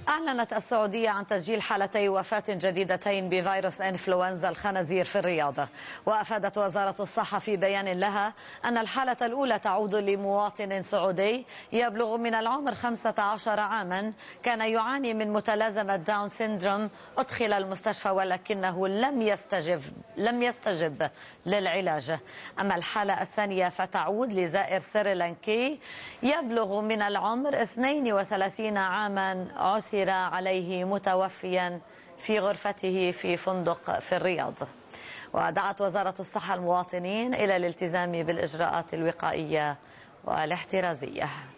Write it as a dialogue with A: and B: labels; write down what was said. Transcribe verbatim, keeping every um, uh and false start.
A: أعلنت السعودية عن تسجيل حالتي وفاة جديدتين بفيروس إنفلونزا الخنازير في الرياض. وأفادت وزارة الصحة في بيان لها أن الحالة الأولى تعود لمواطن سعودي يبلغ من العمر خمسة عشر عاما، كان يعاني من متلازمة داون سيندروم، أدخل المستشفى ولكنه لم يستجب لم يستجب للعلاج. أما الحالة الثانية فتعود لزائر سريلانكي يبلغ من العمر اثنين وثلاثين عاما، عثر عليه متوفيا في غرفته في فندق في الرياض. ودعت وزارة الصحة المواطنين إلى الالتزام بالإجراءات الوقائية والاحترازية.